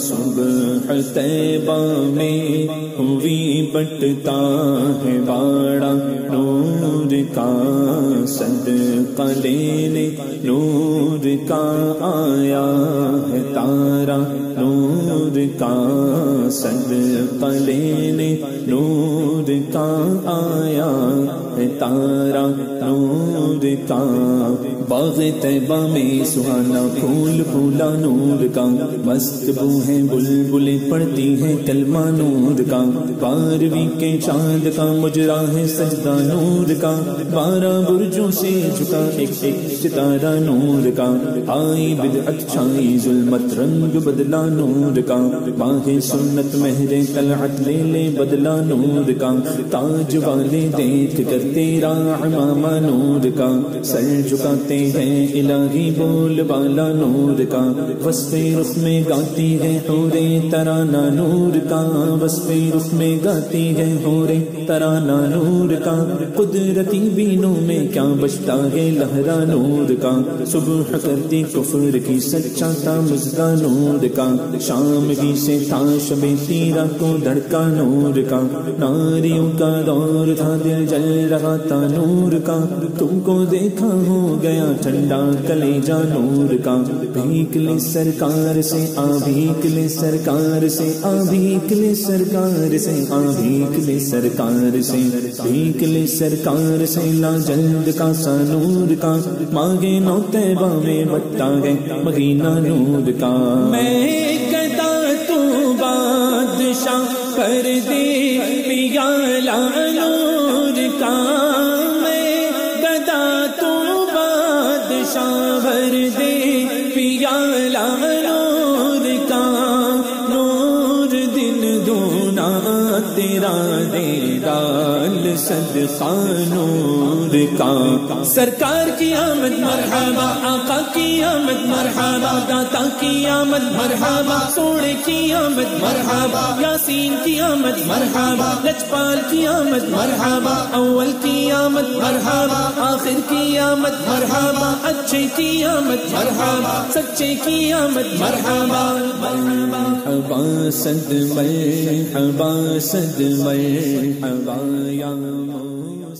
صبح طیبہ میں ہوئی بٹتا ہے باڑا نور کا صدقہ لینے نور کا آیا ہے تارا نور کا صدقہ لینے نور کا آیا ہے تارا نور کا باغ طیبہ میں سہانا پھول پھولا نور کا مست بو ہے بلبلیں پڑتی ہیں کلمہ نور کا 12ویں کے چاند کا مجرا ہے سجدہ نور کا 12 برجوں سے جھکا ایک ستارہ نور کا آئی بدعت چھائی ظلمت رنگ بدلا نور کا باہ سنت مہر طلعت لے لے بدلا نور کا تاج والے دیکھ کر تیرا امامہ نور کا سر جھکاتے ہیں الہی بول والا نور کا وصف رخ میں گاتی ہے حورے ترانہ نور کا وصف رخ میں گاتی ہے حورے ترانہ نور کا قدرتی بینوں میں کیا بچتا ہے لہرا نور کا صبح کرتی کفر کی سچا تھا مزدہ نور کا شام کی سے تھا شب تیرا کو دھڑکا نور کا ناریوں کا دور تھا دل جل رہا تھا نور کا تم کو دیکھا ہو گیا ٹھنڈا کلیجا نور کا بھیک لے سرکار سے آ بھیک لے سرکار سے آ بھیک لے سرکار سے آ بھیک لے سرکار سے بھیک لے سرکار سے لا جلد کا سا نور کا مانگے نو طیبہ میں بٹا گئے مدینہ نور کا میں گدا تو بادشاہ کر دے پیالہ نور کا میں گدا تو بادشاہ بھر دے پیالہ نور کا نور دن دونا تیرا دے ڈال صدقہ نور کا سرکار کی آمد مرحبا آقا کی آمد مرحبا داتا کی آمد مرحبا سوڑے کی آمد مرحبا یاسین کی آمد مرحبا لجپال کی آمد مرحبا اول کی آمد مرحبا آخر کی آمد مرحبا اچھے کی آمد مرحبا سچے کی آمد مرحبا مرحبا صد مرحبا صد مرحبا یا